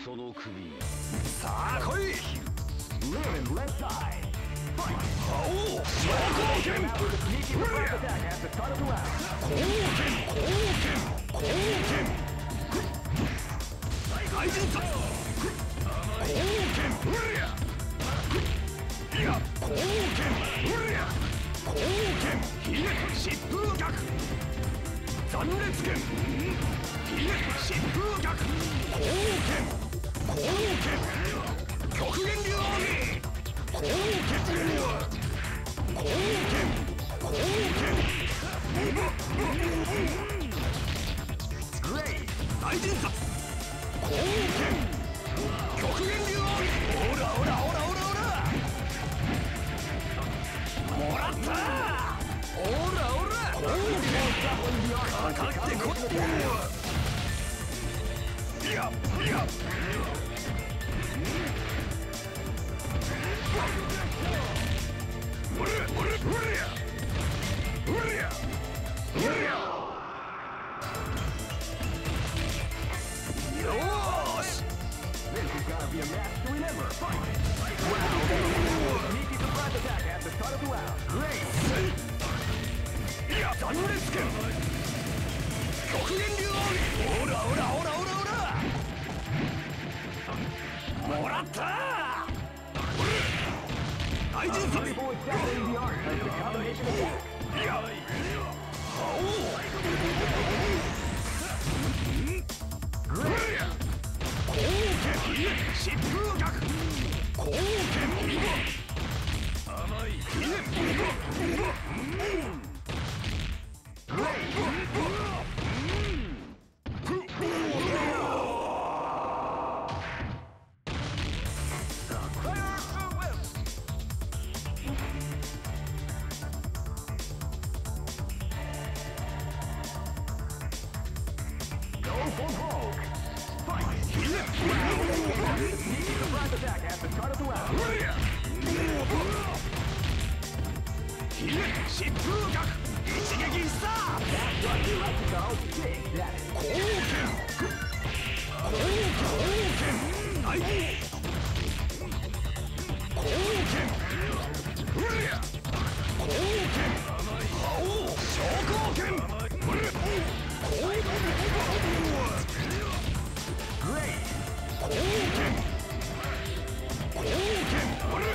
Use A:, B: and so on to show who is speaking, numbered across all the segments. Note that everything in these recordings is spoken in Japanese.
A: その首。
B: さあ来い。覇王昇降拳。大陣殺。いや後剣後剣ひね疾風逆残烈剣ひね疾風逆後剣後剣極限流奥義後剣後剣後剣グレイ大陣殺後剣極限流奥義オラオラオラオラもらったー。オラオラかかってこい。いやいやうりゃうりゃうりゃうりゃうりゃよーし。いや残烈剣極限流奥義オラオラオラオラオラもらったー。大陣殺いや覇王後剣疾風逆後剣甘いひね疾風逆一撃必殺後剣後剣大後剣後剣覇王昇降剣後剣後剣後剣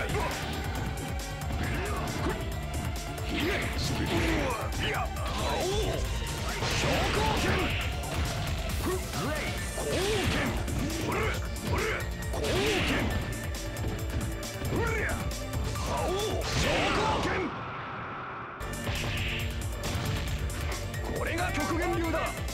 B: ひねいや覇王昇降剣後剣後剣覇王昇降剣これが極限流だ。